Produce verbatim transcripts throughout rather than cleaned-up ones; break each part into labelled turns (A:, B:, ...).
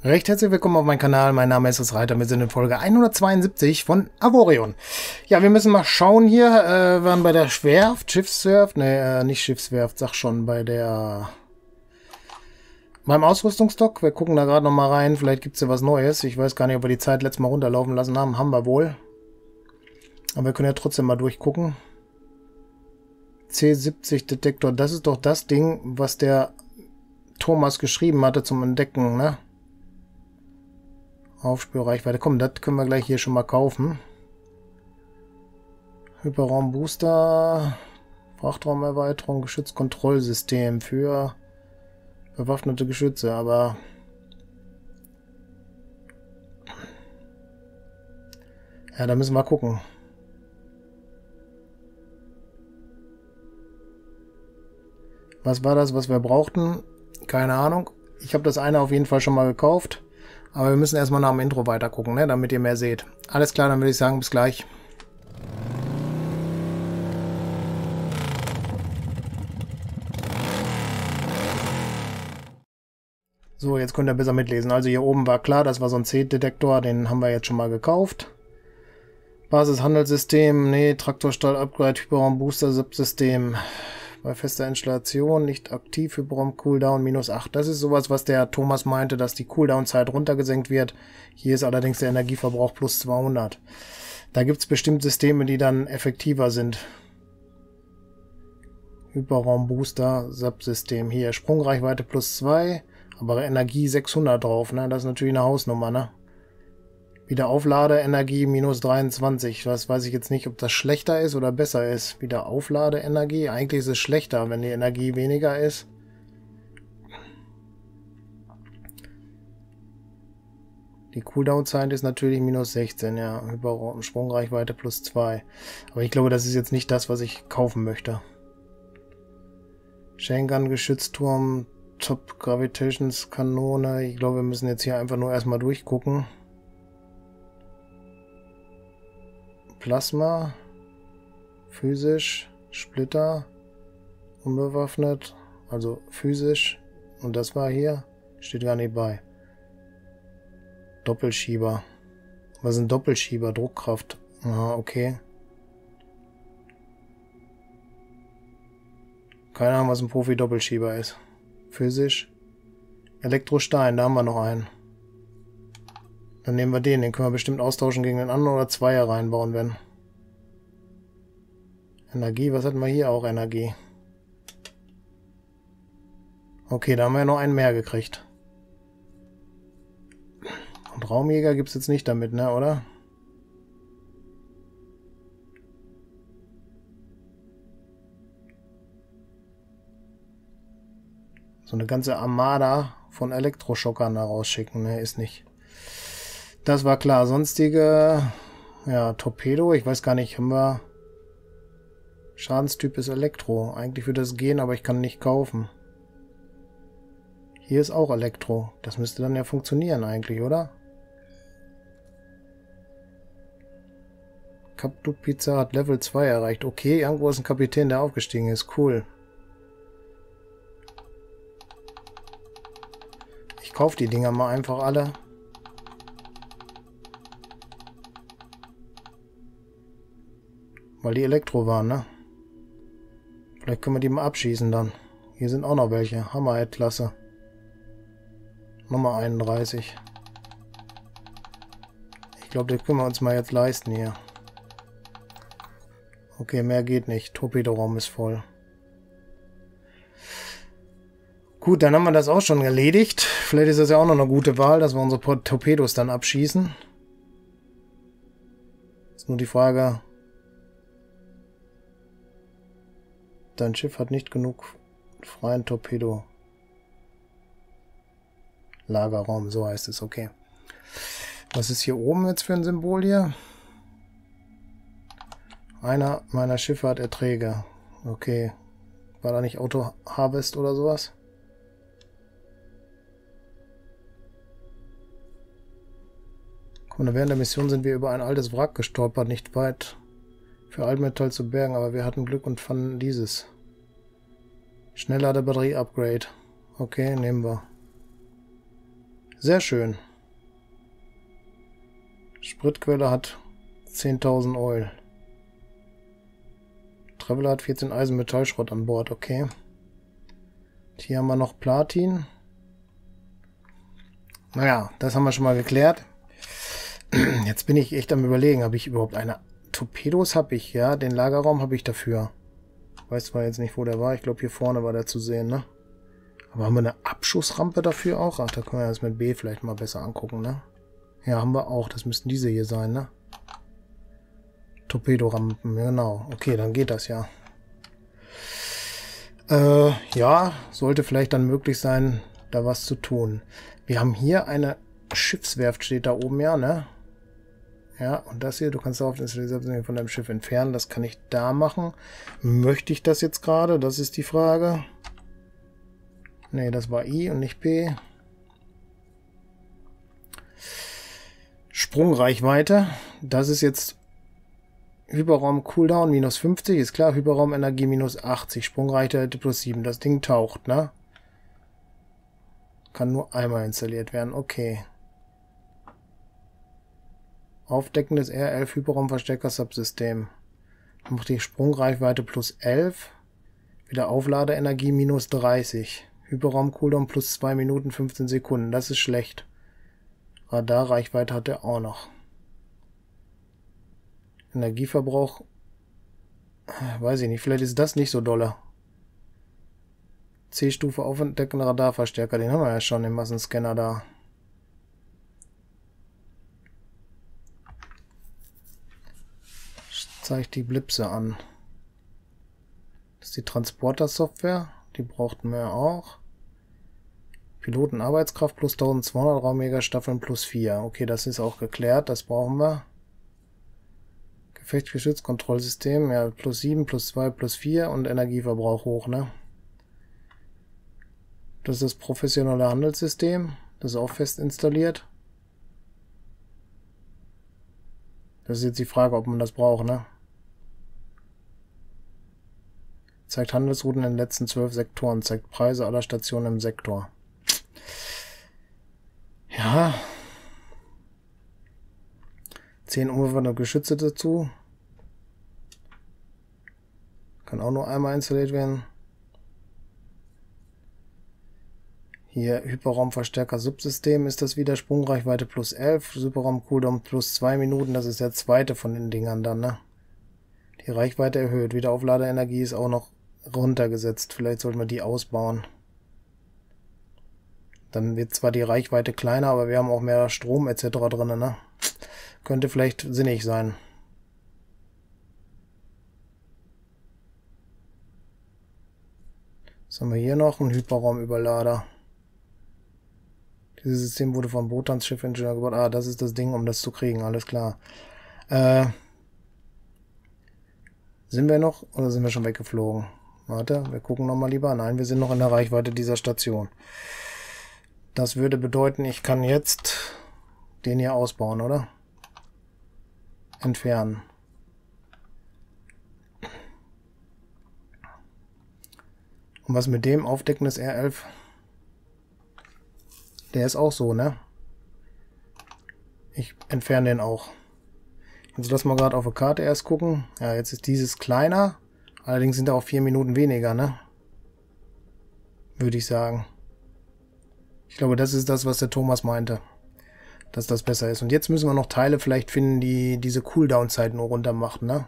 A: Recht herzlich willkommen auf meinem Kanal, mein Name ist es Reiter, wir sind in Folge hundertzweiundsiebzig von Avorion. Ja, wir müssen mal schauen hier, äh, wir waren bei der Werft, Schiffswerft, ne, äh, nicht Schiffswerft, sag schon, bei der, beim Ausrüstungsstock. Wir gucken da gerade noch mal rein, vielleicht gibt es ja was Neues. Ich weiß gar nicht, ob wir die Zeit letztes Mal runterlaufen lassen haben, haben wir wohl. Aber wir können ja trotzdem mal durchgucken. C siebzig Detektor, das ist doch das Ding, was der Thomas geschrieben hatte zum Entdecken, ne? Aufspürreichweite. Komm, das können wir gleich hier schon mal kaufen. Hyperraumbooster, Frachtraumerweiterung, Geschützkontrollsystem für bewaffnete Geschütze, aber ja, da müssen wir gucken. Was war das, was wir brauchten? Keine Ahnung. Ich habe das eine auf jeden Fall schon mal gekauft. Aber wir müssen erstmal nach dem Intro weiter gucken, ne, damit ihr mehr seht. Alles klar, dann würde ich sagen, bis gleich. So, jetzt könnt ihr besser mitlesen. Also hier oben war klar, das war so ein C-Detektor, den haben wir jetzt schon mal gekauft. Basishandelssystem, nee, Traktorstall-Upgrade, Hyperraum-Booster-Subsystem. Bei fester Installation, nicht aktiv, Hyperraum Cooldown minus acht. Das ist sowas, was der Thomas meinte, dass die Cooldown-Zeit runtergesenkt wird. Hier ist allerdings der Energieverbrauch plus zweihundert. Da gibt es bestimmt Systeme, die dann effektiver sind. Hyperraum Booster, Subsystem. Hier, Sprungreichweite plus zwei, aber Energie sechshundert drauf, ne? Das ist natürlich eine Hausnummer, ne? Wieder Aufladeenergie minus dreiundzwanzig. Das weiß ich jetzt nicht, ob das schlechter ist oder besser ist. Wieder Aufladeenergie. Eigentlich ist es schlechter, wenn die Energie weniger ist. Die Cooldown-Zeit ist natürlich minus sechzehn, ja. Über Sprungreichweite plus zwei. Aber ich glaube, das ist jetzt nicht das, was ich kaufen möchte. Chaingun, Geschützturm, Top Gravitations Kanone. Ich glaube, wir müssen jetzt hier einfach nur erstmal durchgucken. Plasma, physisch, Splitter, unbewaffnet, also physisch, und das war hier, steht gar nicht bei. Doppelschieber. Was sind Doppelschieber? Druckkraft. Aha, okay. Keine Ahnung, was ein Profi-Doppelschieber ist. Physisch. Elektrostein, da haben wir noch einen. Dann nehmen wir den, den können wir bestimmt austauschen gegen den anderen oder Zweier reinbauen, wenn. Energie, was hatten wir hier auch? Energie. Okay, da haben wir ja noch einen mehr gekriegt. Und Raumjäger gibt es jetzt nicht damit, ne, oder? So eine ganze Armada von Elektroschockern da rausschicken, ne, ist nicht. Das war klar. Sonstige, ja, Torpedo, ich weiß gar nicht, haben wir... Schadenstyp ist Elektro. Eigentlich würde das gehen, aber ich kann nicht kaufen. Hier ist auch Elektro. Das müsste dann ja funktionieren eigentlich, oder? Capdu Pizza hat Level zwei erreicht. Okay, irgendwo ist ein Kapitän, der aufgestiegen ist. Cool. Ich kaufe die Dinger mal einfach alle. Weil die Elektro waren, ne? Vielleicht können wir die mal abschießen dann. Hier sind auch noch welche. Hammerhead-Klasse. Nummer einunddreißig. Ich glaube, das können wir uns mal jetzt leisten hier. Okay, mehr geht nicht. Torpedoraum ist voll. Gut, dann haben wir das auch schon erledigt. Vielleicht ist das ja auch noch eine gute Wahl, dass wir unsere Torpedos dann abschießen. Ist nur die Frage... Dein Schiff hat nicht genug freien Torpedo. Lagerraum, so heißt es, okay. Was ist hier oben jetzt für ein Symbol hier? Einer meiner Schiffe hat Erträge. Okay. War da nicht Auto Harvest oder sowas? Guck mal, während der Mission sind wir über ein altes Wrack gestolpert, nicht weit für Altmetall zu bergen, aber wir hatten Glück und fanden dieses. Schnelllader Batterie Upgrade. Okay, nehmen wir. Sehr schön. Spritquelle hat zehntausend Oil. Traveler hat vierzehn Eisen Metallschrott an Bord, okay. Hier haben wir noch Platin. Naja, das haben wir schon mal geklärt. Jetzt bin ich echt am Überlegen, habe ich überhaupt eine... Torpedos habe ich, ja. Den Lagerraum habe ich dafür. Weiß zwar jetzt nicht, wo der war. Ich glaube, hier vorne war der zu sehen, ne? Aber haben wir eine Abschussrampe dafür auch? Ach, da können wir das mit B vielleicht mal besser angucken, ne? Ja, haben wir auch. Das müssten diese hier sein, ne? Torpedorampen, genau. Okay, dann geht das ja. Äh, ja, sollte vielleicht dann möglich sein, da was zu tun. Wir haben hier eine Schiffswerft, steht da oben, ja, ne? Ja, und das hier, du kannst auch das von deinem Schiff entfernen. Das kann ich da machen. Möchte ich das jetzt gerade? Das ist die Frage. Ne, das war I und nicht P. Sprungreichweite. Das ist jetzt Hyperraum Cooldown minus fünfzig. Ist klar, Hyperraum Energie minus achtzig. Sprungreichweite plus sieben. Das Ding taucht, ne? Kann nur einmal installiert werden. Okay. Aufdeckendes R elf Hyperraumverstärker Subsystem. Macht die Sprungreichweite plus elf. Wieder Aufladeenergie minus dreißig. Hyperraum Cooldown plus zwei Minuten fünfzehn Sekunden. Das ist schlecht. Radarreichweite hat er auch noch. Energieverbrauch. Weiß ich nicht. Vielleicht ist das nicht so dolle. C-Stufe aufdeckender Radarverstärker. Den haben wir ja schon im Massenscanner da. Zeigt die Blipse an. Das ist die Transporter-Software. Die brauchten wir auch. Pilotenarbeitskraft plus eintausendzweihundert, Raumjägerstaffeln plus vier. Okay, das ist auch geklärt. Das brauchen wir. Gefechtsgeschützkontrollsystem. Ja, plus sieben, plus zwei, plus vier und Energieverbrauch hoch, ne? Das ist das professionelle Handelssystem. Das ist auch fest installiert. Das ist jetzt die Frage, ob man das braucht, ne? Zeigt Handelsrouten in den letzten zwölf Sektoren. Zeigt Preise aller Stationen im Sektor. Ja. zehn umwerfende Geschütze dazu. Kann auch nur einmal installiert werden. Hier Hyperraumverstärker Subsystem ist das wieder. Sprungreichweite plus elf. Hyperraum Cooldown plus zwei Minuten. Das ist der zweite von den Dingern dann, ne? Die Reichweite erhöht. Wiederaufladeenergie ist auch noch runtergesetzt. Vielleicht sollten wir die ausbauen. Dann wird zwar die Reichweite kleiner, aber wir haben auch mehr Strom et cetera drin, ne? Könnte vielleicht sinnig sein. Was haben wir hier noch? Ein Hyperraumüberlader. Dieses System wurde vom Botans Schiffingenieur gebaut. Ah, das ist das Ding, um das zu kriegen. Alles klar. Äh, sind wir noch oder sind wir schon weggeflogen? Warte, wir gucken nochmal lieber. Nein, wir sind noch in der Reichweite dieser Station. Das würde bedeuten, ich kann jetzt den hier ausbauen, oder? Entfernen. Und was mit dem aufdeckendes R elf? Der ist auch so, ne? Ich entferne den auch. Jetzt lassen wir gerade auf der Karte erst gucken. Ja, jetzt ist dieses kleiner. Allerdings sind da auch vier Minuten weniger, ne? Würde ich sagen. Ich glaube, das ist das, was der Thomas meinte. Dass das besser ist. Und jetzt müssen wir noch Teile vielleicht finden, die diese Cooldown-Zeit nur runter machen, ne?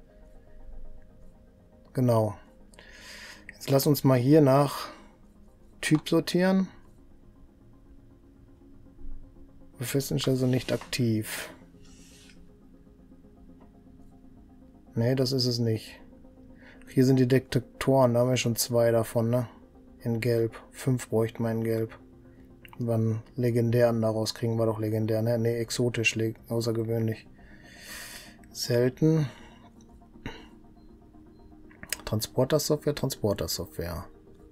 A: Genau. Jetzt lass uns mal hier nach Typ sortieren. Befestigt also nicht aktiv. Ne, das ist es nicht. Hier sind die Detektoren, da haben wir schon zwei davon, ne? In Gelb. Fünf bräuchten wir in Gelb. Wann legendären daraus kriegen wir doch legendär, ne? Ne, exotisch, außergewöhnlich. Selten. Transporter-Software, Transporter-Software.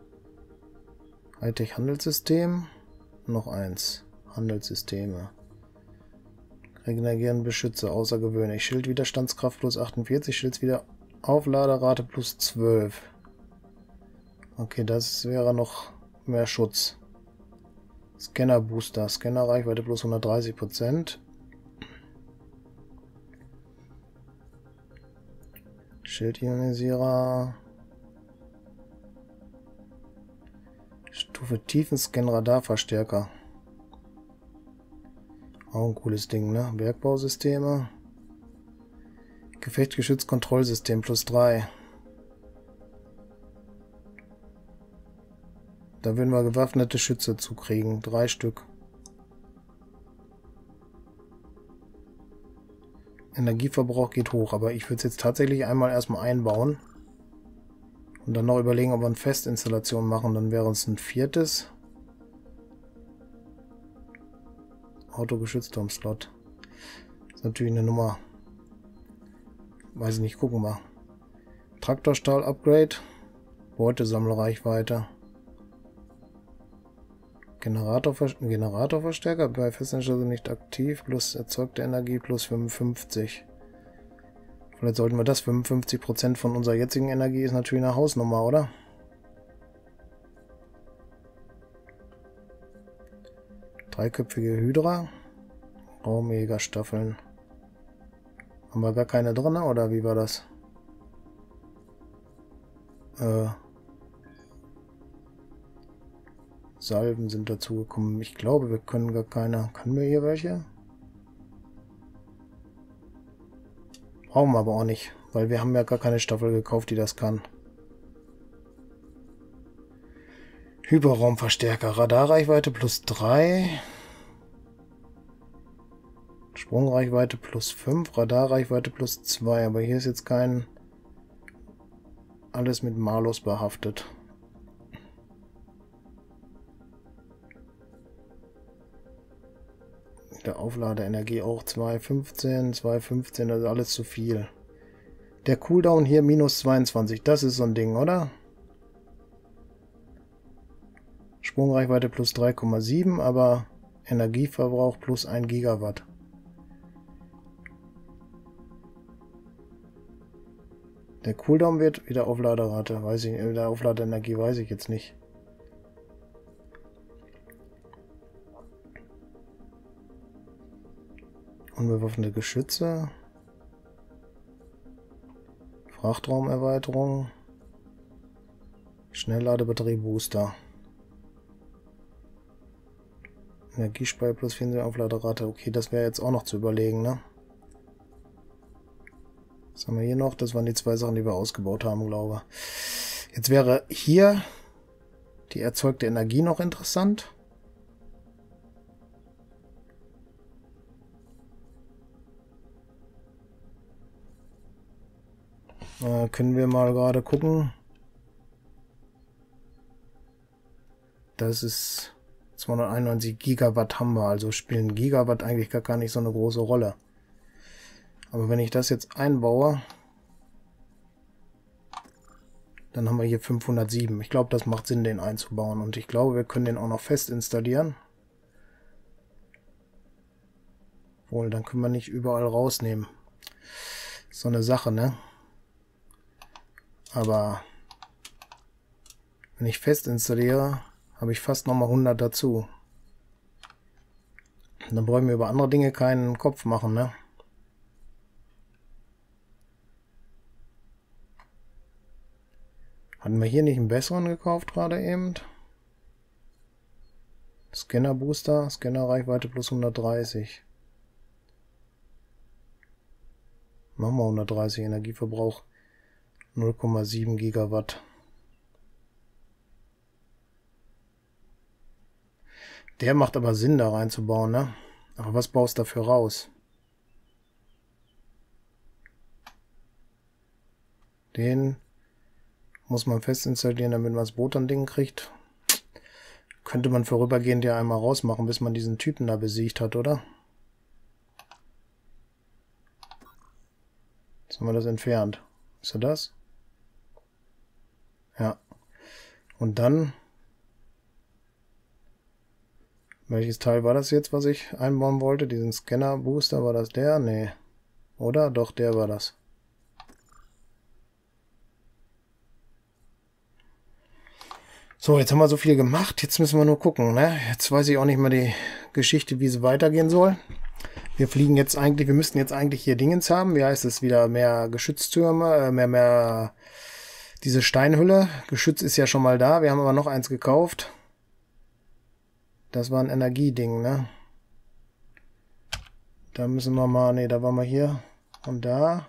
A: Hightech-Handelssystem. Noch eins. Handelssysteme. Regenerieren Beschützer, außergewöhnlich. Schildwiderstandskraft plus achtundvierzig, Schildswieder Aufladerate plus zwölf. Okay, das wäre noch mehr Schutz. Scanner Booster. Scanner Reichweite plus hundertdreißig Prozent. Schildionisierer. Stufe Tiefenscan Radarverstärker. Auch ein cooles Ding, ne? Bergbausysteme. Gefechtsgeschütz Kontrollsystem plus drei. Da würden wir gewaffnete Schütze zukriegen. Drei Stück. Energieverbrauch geht hoch, aber ich würde es jetzt tatsächlich einmal erstmal einbauen. Und dann noch überlegen, ob wir eine Festinstallation machen. Dann wäre es ein viertes. Autogeschützturm-Slot. Ist natürlich eine Nummer. Weiß ich nicht, gucken wir. Traktorstahl-Upgrade. Beutesammelreichweite. Generatorver Generatorverstärker bei Festinstallation nicht aktiv. Plus erzeugte Energie plus fünfundfünfzig. Vielleicht sollten wir das. fünfundfünfzig Prozent von unserer jetzigen Energie ist natürlich eine Hausnummer, oder? Dreiköpfige Hydra. Raumjägerstaffeln. Haben wir gar keine drin, oder wie war das? Äh. Salven sind dazugekommen. Ich glaube, wir können gar keine. Können wir hier welche? Brauchen wir aber auch nicht, weil wir haben ja gar keine Staffel gekauft, die das kann. Hyperraumverstärker. Radarreichweite plus drei. Sprungreichweite plus fünf. Radarreichweite plus zwei. Aber hier ist jetzt kein... Alles mit Malus behaftet. Der Aufladeenergie auch zwei Komma fünfzehn, zwei Komma fünfzehn, das ist alles zu viel. Der Cooldown hier minus zweiundzwanzig, das ist so ein Ding, oder? Sprungreichweite plus drei Komma sieben, aber Energieverbrauch plus ein Gigawatt. Der Cooldown wird wieder Aufladerate, weiß ich, der Aufladeenergie weiß ich jetzt nicht. Unbewaffnete Geschütze. Frachtraumerweiterung. Schnellladebatterie-Booster. Energiespeicher plus vierundsiebzig Aufladerate. Okay, das wäre jetzt auch noch zu überlegen, ne? Was haben wir hier noch? Das waren die zwei Sachen, die wir ausgebaut haben, glaube ich. Jetzt wäre hier die erzeugte Energie noch interessant. Äh, können wir mal gerade gucken. Das ist zweihunderteinundneunzig Gigawatt haben wir, also spielen Gigawatt eigentlich gar, gar nicht so eine große Rolle. Aber wenn ich das jetzt einbaue, dann haben wir hier fünfhundertsieben. Ich glaube, das macht Sinn, den einzubauen. Und ich glaube, wir können den auch noch fest installieren. Wohl, dann können wir nicht überall rausnehmen. So eine Sache, ne? Aber wenn ich fest installiere, habe ich fast nochmal hundert dazu. Dann brauchen wir über andere Dinge keinen Kopf machen, ne? Hatten wir hier nicht einen besseren gekauft gerade eben? Scanner Booster, Scanner Reichweite plus hundertdreißig. Machen wir hundertdreißig, Energieverbrauch null Komma sieben Gigawatt. Der macht aber Sinn, da reinzubauen, ne? Aber was baust du dafür raus? Den muss man fest installieren, damit man das Boot an Ding kriegt. Könnte man vorübergehend ja einmal rausmachen, bis man diesen Typen da besiegt hat, oder? Jetzt haben wir das entfernt. Ist er das? Ja. Und dann... Welches Teil war das jetzt, was ich einbauen wollte? Diesen Scanner-Booster, war das der? Nee. Oder? Doch, der war das. So, jetzt haben wir so viel gemacht. Jetzt müssen wir nur gucken, ne? Jetzt weiß ich auch nicht mehr die Geschichte, wie es weitergehen soll. Wir fliegen jetzt eigentlich, wir müssten jetzt eigentlich hier Dingens haben. Wie heißt es? Wieder mehr Geschütztürme, mehr, mehr diese Steinhülle. Geschütz ist ja schon mal da. Wir haben aber noch eins gekauft. Das war ein Energieding, ne? Da müssen wir mal, ne, da waren wir hier und da.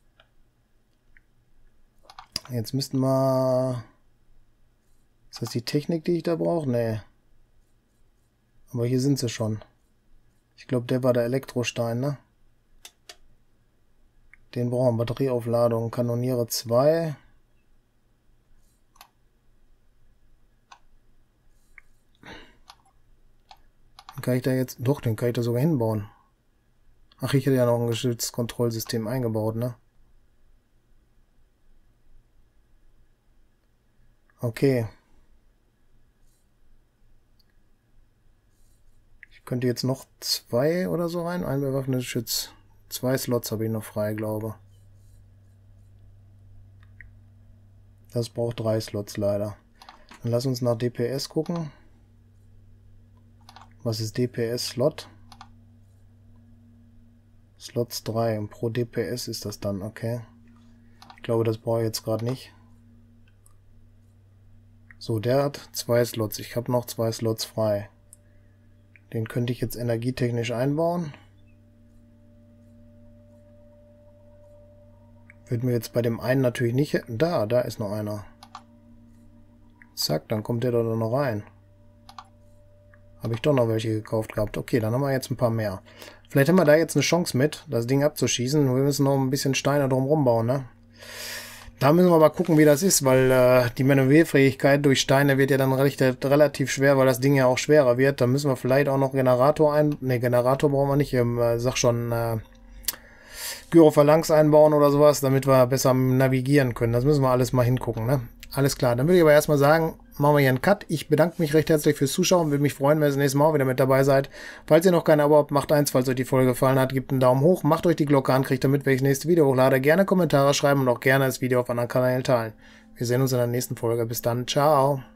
A: Jetzt müssten wir... Ist das die Technik, die ich da brauche? Nee. Aber hier sind sie schon. Ich glaube, der war der Elektrostein, ne? Den brauchen wir. Batterieaufladung. Kanoniere zwei. Den kann ich da jetzt... Doch, den kann ich da sogar hinbauen. Ach, ich hätte ja noch ein geschütztes Kontrollsystem eingebaut, ne? Okay. Ich könnte jetzt noch zwei oder so rein. Ein bewaffnetes Geschütz. Zwei Slots habe ich noch frei, glaube. Das braucht drei Slots leider. Dann lass uns nach D P S gucken. Was ist D P S-Slot? Slots drei. Und pro D P S ist das dann, okay. Ich glaube, das brauche ich jetzt gerade nicht. So, der hat zwei Slots. Ich habe noch zwei Slots frei. Den könnte ich jetzt energietechnisch einbauen. Würden wir jetzt bei dem einen natürlich nicht... Da, da ist noch einer. Zack, dann kommt der da noch rein. Habe ich doch noch welche gekauft gehabt. Okay, dann haben wir jetzt ein paar mehr. Vielleicht haben wir da jetzt eine Chance mit, das Ding abzuschießen. Wir müssen noch ein bisschen Steine drumherum bauen, ne? Da müssen wir mal gucken, wie das ist, weil äh, die Manövrierfähigkeit durch Steine wird ja dann recht, relativ schwer, weil das Ding ja auch schwerer wird. Da müssen wir vielleicht auch noch Generator ein... Ne, Generator brauchen wir nicht. Ich äh, sag schon, äh, Gyrophalanx einbauen oder sowas, damit wir besser navigieren können. Das müssen wir alles mal hingucken, ne? Alles klar, dann würde ich aber erstmal sagen, machen wir hier einen Cut. Ich bedanke mich recht herzlich fürs Zuschauen. Würde mich freuen, wenn ihr das nächste Mal auch wieder mit dabei seid. Falls ihr noch kein Abo habt, macht eins. Falls euch die Folge gefallen hat, gebt einen Daumen hoch. Macht euch die Glocke an, kriegt damit, wenn ich das nächste Video hochlade. Gerne Kommentare schreiben und auch gerne das Video auf anderen Kanälen teilen. Wir sehen uns in der nächsten Folge. Bis dann. Ciao.